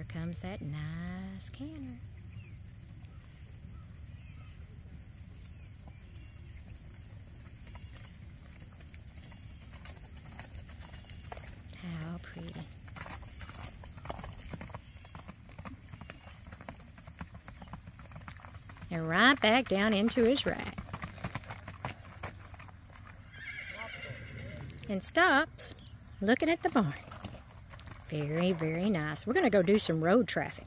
comes that nice canter. How pretty. And right back down into his rack. And stops looking at the barn. Very, very nice. We're going to go do some road traffic.